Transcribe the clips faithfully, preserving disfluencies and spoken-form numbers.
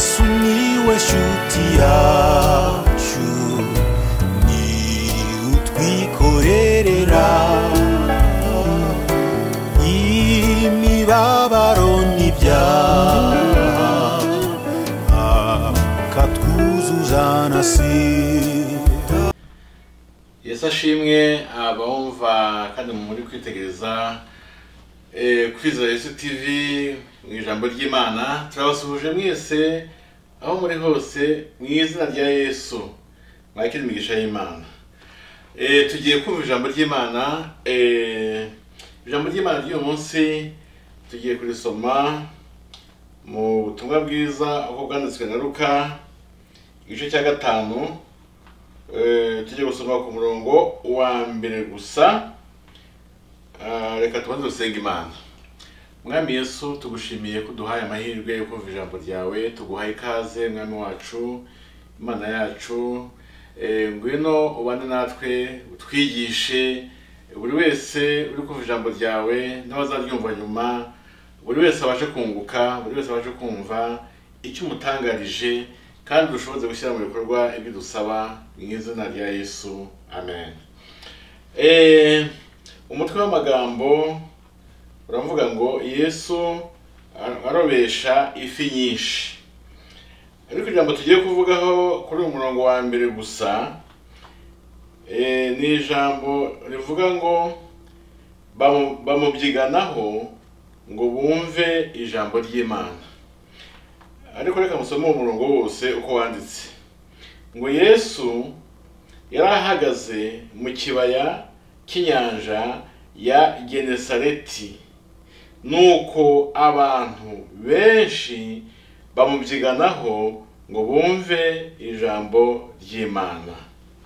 Yesu niwe shuti yacu ni utwikorerera imibabaro n'ibyaha akatwuzuza na sida. Yesu ashimwe abumva kandi muri kwitegereza Kwizera Yesu Tv mu ijambo ry'Imana. Turabasuhuje mwese aho muri hose mu izina rya Yesu. Mwakira imigisha y'Imana. Eh tugiye kumva ijambo ry'Imana. Eh ijambo ry'Imana ry'uyu munsi tugiye kurisoma mu butumwa bwiza uko bwanditswe na Luka igice cya gatanu. Eh tugiye gusoma ku murongo wa mbere gusa. Reka tubanze dusenga Imana. Mwami Yesu, tugushimiye ko duhaye amahirwe yo kumva ijambo ryawe. Tuguhaye ikaze mwami wacu, Imana yacu. Eh ngwino ubane natwe, utwigishe. Buri wese uri kumva ijambo ryawe n'abazaryumva nyuma, buri wese abashe kunguka, buri wese abashe kumva icyo umutangarije, kandi dushoboze gushyira mu bikorwa ibyo dusaba mu izina rya Yesu. Amen. Eh umutwe w'amagambo uravuga ngo Yesu arobesha ifi nyinshi. Ariko ijambo tugiye kuvugaho kuri uyu murongo wa mbere gusa eh ni ijambo rivuga ngo bamubyiganaho ngo bumve ijambo ry'Imana. Ariko reka musome umurongo wose uko wanditse. Ngo Yesu yarahagaze mu kibaya kinyanja ya Genesareti, nuko abantu benshi bamubyiganaho ngo bumve ijambo ry'Imana.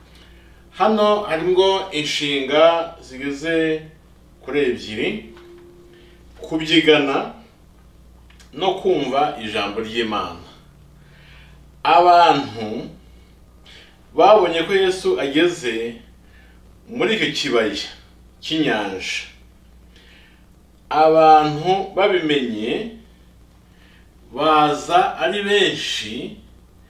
Hano harimo inshinga zigeze kuri ebyiri: kubyigana no kumva ijambo ry'Imana. Abantu babonye ko Yesu ageze muri icyo kibaya cy'inyanja. Abantu babimenye baza ari benshi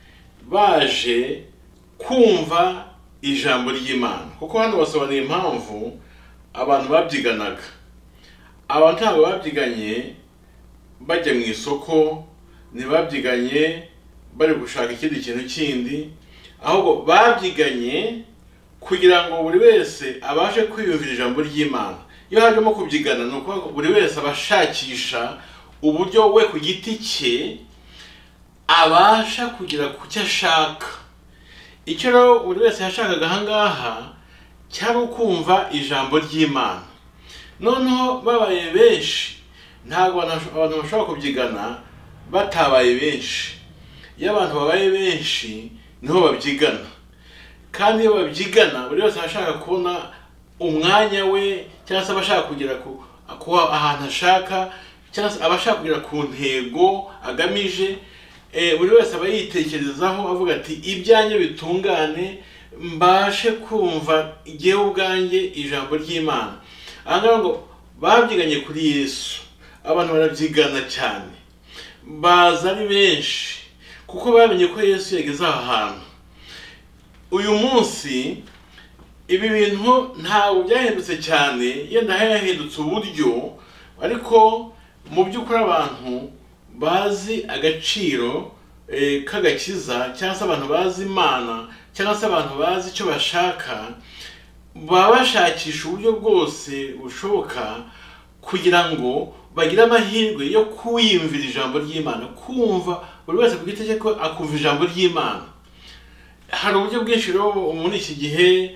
baje kumva ijambo ry'Imana. Kuko hano basobanuye impamvu abantu babyiganaga. Abantu ntabwo babyiganye bajya mu isoko, ntibabyiganye bari gushaka ikindi kintu kindi, ahubwo babyiganye kugira ngo buri wese abashe kwiyumvira ijambo ry'Imana. Iyo hajemo kubyigana no kuko buri wese abashakisha uburyo we ku giti cye abasha kugira ku cyo ashaka. Icyo rero buri wese yashakaga ahangaha cyari ukumva ijambo ry'Imana. Noneho babaye benshi, ntabwo abantu bashobora kubyigana batabaye benshi. Iyo abantu babaye benshi niho babyigana. Kandi iyo babyigana buri wese ashaka kubona umwanya we, cyangwa se abashaka kugera ku ahantu ashaka, cyangwa se abashaka kugera ku ntego agamije. Eh buri wese aba yitekerezaho avuga ati ibyanjye bitungane, mbashe kumva igihe ubwanjye ijambo ry'Imana. Aha ngo babyiganye kuri Yesu. Abantu barabyigana cyane, baza ari benshi kuko bamenye ko Yesu yageze aha hantu. Uyu munsi ibi bintu ntawo byahindutse cyane, yenda yahindutse uburyo, ariko mu by'ukuri abantu bazi agaciro eh, k'agakiza, cyangwa se abantu bazi Imana, cyangwa se abantu bazi icyo bashaka, baba bashakisha uburyo bwose bushoboka kugira ngo bagire amahirwe yo kwiyumvira ijambo ry'Imana, kumva buri wese ku giti cye ko akumva ijambo ry'Imana. Hari uburyo bwinshi rero muri iki gihe,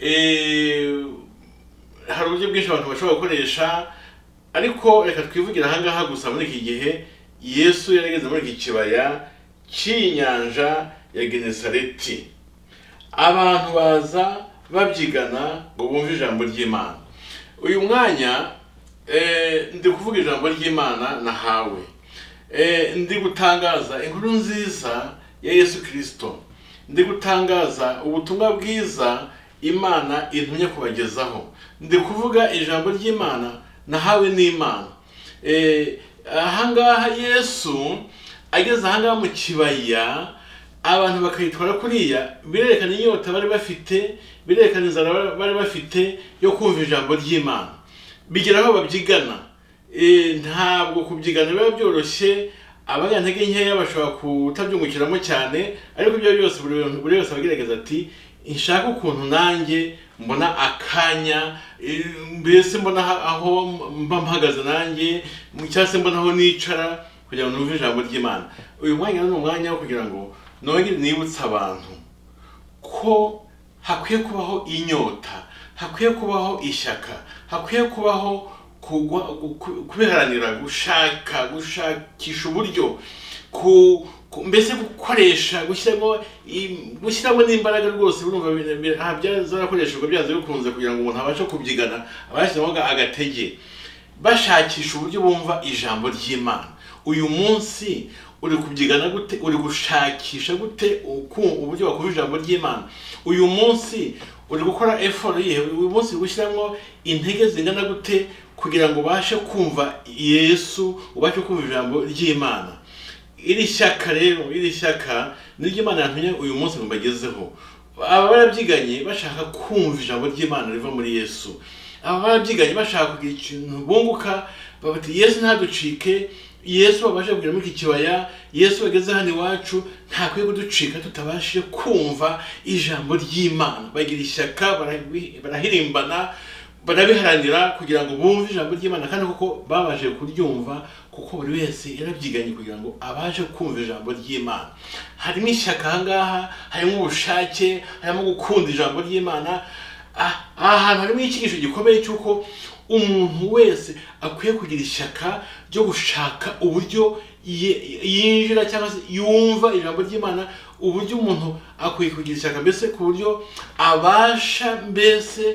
eh hari uburyo bwinshi abantu bashobora gukoresha, ariko reka twivugira ahangaha gusa muri iki gihe Yesu yarageze muri iki kibaya cy'inyanja ya Genesareti. Abantu baza babyigana ngo bumve ijambo ry'Imana. Uyu mwanya eh ndi kuvuga ijambo ry'Imana nahawe. Eh ndi gutangaza inkuru nziza ya Yesu Kristo. Ndi gutangaza ubutumwa bwiza Imana intumye kubagezaho. Ndi kuvuga ijambo ry'Imana nahawe n'Imana. Eh ahangaha Yesu ageze ahangaha mu kibaya abantu bakayitwara kuriya birerekana inyota bari bafite, birerekana inzara bari bafite yo kumva ijambo ry'Imana. Bigeraho babyigana, ntabwo kubyigana biba byoroshye, abanyantege nkeya bashobora kutabyungukiramo cyane, ariko ibyo byose buri wese abagerageza ati nshaka ukuntu nanjye mbona akanya, mbese mbona aho mba mpagaze nanjye, cyangwa se mbona aho nicara kugira ngo numve ijambo ry'Imana. Uyu mwanya ni umwanya wo kugira ngo nongere nibutse abantu ko hakwiye kubaho inyota, hakwiye kubaho ishyaka, hakwiye kubaho kubiharanira, gushaka gushakisha uburyo, mbese gukoresha gushyiramo gushyiramo n'imbaraga rwose. Urumva byazarakoreshejwe byanze bikunze kugira ngo umuntu abashe kubyigana, abashyiramo agatege bashakisha uburyo bumva ijambo ry'Imana. Uyu munsi uri kubyigana gute? Uri gushakisha gute uburyo bakumva ijambo ry'Imana? Uyu munsi uri gukora effort yihe? Uyu munsi uri gushyiramo intege zingana gute kugira ngo ubashe kumva Yesu, ubashe kumva ijambo ry'Imana? Iri shyaka rero, iri shyaka niryo Imana yantumye uyu munsi ngo mbagezeho. Aba barabyiganye bashaka kumva ijambo ry'Imana riva muri Yesu. Aba barabyiganye bashaka kugira ikintu bunguka, babati Yesu ntaducike, Yesu babashe kugira muri iki kibaya, Yesu bageze hano iwacu ntakwiye kuducika tutabashije kumva ijambo ry'Imana. Bagira ishyaka, barahirimbana, barabiharanira kugira ngo bumve ijambo ry'Imana, kandi kuko babaje kuryumva, kuko buri wese yarabyiganye kugira ngo abashe kumva ijambo ry'Imana. Harimo ishyaka ahangaha, harimo ubushake, harimo gukunda ijambo ry'Imana. Aha hantu harimo icyigisho gikomeye cy'uko umuntu wese akwiye kugira ishyaka ryo gushaka uburyo yinjira cyangwa se yumva ijambo ry'Imana. Uburyo umuntu akwiye kugira ishyaka mbese ku buryo abasha mbese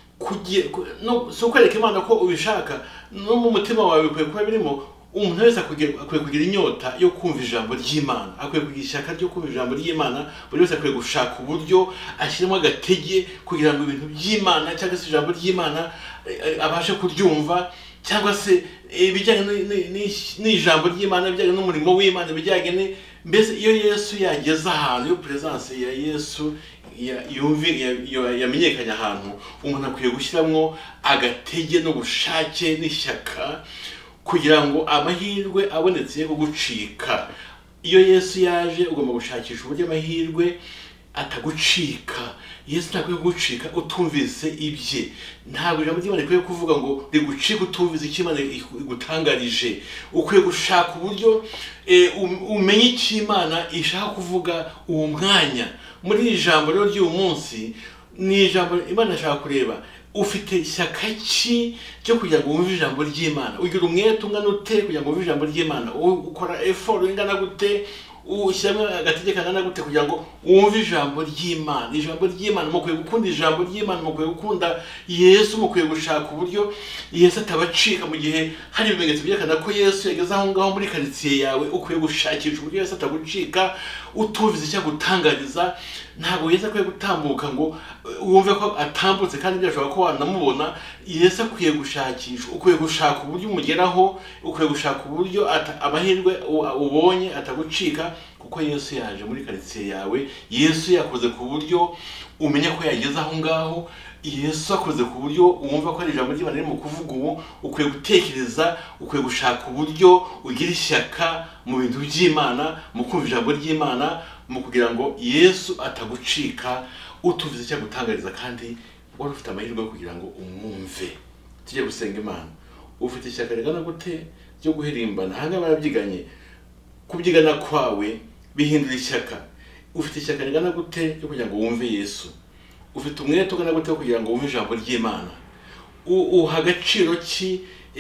si ukwereka Imana ko ubishaka, no mu mutima wawe bikwiye kuba birimo. Umuntu wese akwiye kugira inyota yo kumva ijambo ry'Imana, akwiye kugira ishyaka ryo kumva ijambo ry'Imana. Buri wese akwiye gushaka uburyo ashyiramo agatege kugira ngo ibintu by'Imana cyangwa se ijambo ry'Imana abashe kuryumva, cyangwa se ibijyanye n'ijambo ry'Imana, ibijyanye n'umurimo w'Imana, ibijyanye mbese iyo Yesu yageze ahantu, iyo presence ya Yesu yamenyekanye ahantu, umuntu akwiye gushyiramo agatege n'ubushake n'ishyaka kugira ngo amahirwe abonetse yo kugucika. Iyo Yesu yaje ugomba gushakisha uburyo amahirwe atagucika. Yesu ntakwiye kugucika utumvise ibye. Ntabwo ijambo ry'Imana rikwiye kuvuga ngo rigucika utumvise icyo Imana igutangarije. Ukwiye gushaka uburyo umenye icyo Imana ishaka kuvuga uwo mwanya. Muri iri jambo rero ry'uyu munsi ni ijambo Imana ishaka kureba ufite ishyaka ki cyo kugira ngo wumve ijambo ry'Imana. Ugira umwete ungana ute kugira ngo wumve ijambo ry'Imana? Ukora effort ingana gute? Ushyiramo agategeko kangana gute kugira ngo wumve ijambo ry'Imana? Ijambo ry'Imana mukwiye gukunda ijambo ry'Imana, mukwiye gukunda Yesu, mukwiye gushaka uburyo Yesu atabacika mu gihe hari ibimenyetso byerekana ko Yesu yageze aho ngaho muri karitsiye yawe. Ukwiye gushakisha uburyo Yesu atagucika utuvize icyo gutangariza. Ntabwo Yesu akwiye gutambuka ngo wumve ko atambutse kandi byashobora ko wanamubona. Yesu akwiye gushakisha, ukwiye gushaka uburyo umugeraho, ukwiye gushaka uburyo amahirwe ubonye atagucika, kuko Yesu yaje muri karitsiye yawe. Yesu yakoze ku buryo umenya ko yageze aho ngaho. Yesu akoze ku buryo wumva ko ari ijambo ry'Imana riri mu kuvuga ubu. Ukwiye gutekereza, ukwiye gushaka uburyo ugira ishyaka mu bintu by'Imana, mu kumva ijambo ry'Imana, mu kugira ngo Yesu atagucika utuvize icyo gutangariza, kandi wari ufite amahirwe yo kugira ngo umwumve. Tujye gusenga Imana. Ufite ishyaka rigana gute ryo guhirimbana? Hanga barabyiganye. Kubyigana kwawe bihindura ishyaka. Ufite ishyaka rigana gute ryo kugira ngo wumve Yesu? Ufite umwete ungana gute kugira ngo wumve ijambo ry'Imana? Uha agaciro ki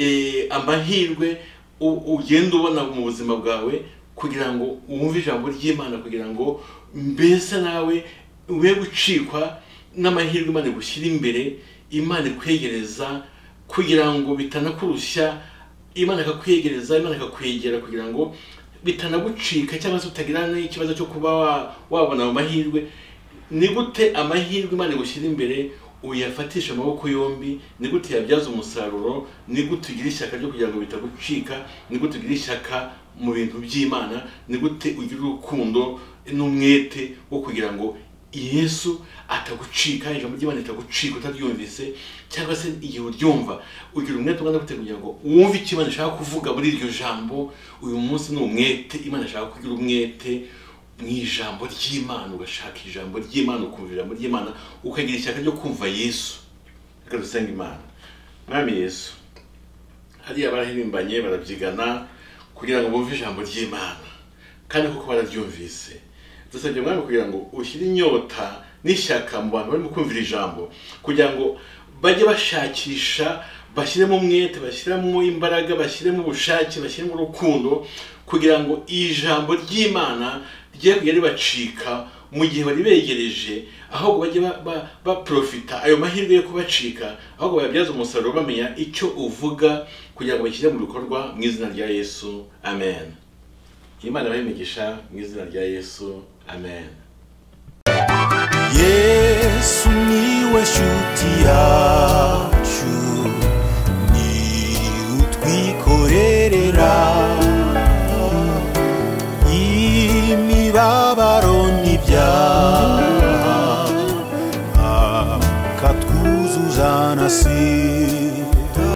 amahirwe ugenda ubona mu buzima bwawe kugira ngo wumve ijambo ry'Imana, kugira ngo mbese nawe ube gucikwa n'amahirwe Imana igushyira imbere, Imana ikwegereza, kugira ngo bitanakurushya, Imana ikakwegereza, Imana ikakwegera kugira ngo bitanagucika cyangwa se utagira n'ikibazo cyo kuba wabona amahirwe. Ni gute amahirwe Imana igushyira imbere uyafatisha amaboko yombi? Ni gute yabyaza umusaruro? Ni gute ugira ishyaka ryo kugira ngo bitagucika? Ni gute ugira ishyaka mu bintu by'Imana, ni gute ugira urukundo n'umwete wo kugira ngo Yesu atagucika, ijambo ry'Imana ritagucika utaryumvise, cyangwa se igihe uryumva ugira umwete ugana gute kugira ngo wumve icyo Imana ishaka kuvuga muri iryo jambo. Uyu munsi ni umwete Imana ishaka kugira umwete mu ijambo ry'Imana, ugashaka ijambo ry'Imana, ukumva ijambo ry'Imana, ukagira ishyaka ryo kumva Yesu. Reka dusenga Imana. Mwami Yesu, hariya barahirimbanye barabyigana kugira ngo bumve ijambo ry'Imana, kandi kuko bararyumvise. Dusabye Mwami kugira ngo ushyire inyota n'ishyaka mu bantu barimo kumvira ijambo, kugira ngo bajye bashakisha, bashyiremo umwete, bashyiremo imbaraga, bashyiremo ubushake, bashyiremo urukundo, kugira ngo ijambo ry'Imana rye kujya ribacika mu gihe bari begereje, ahubwo bajye baprofita ayo mahirwe yo kubacika, ahubwo bayabyaza umusaruro bamenya icyo uvuga, kugira ngo bashyire mu bikorwa mu izina rya Yesu. Amen. Imana bayimigisha mu izina rya Yesu. Amen. Yesu niwe shuti yacu, ni utwikorerera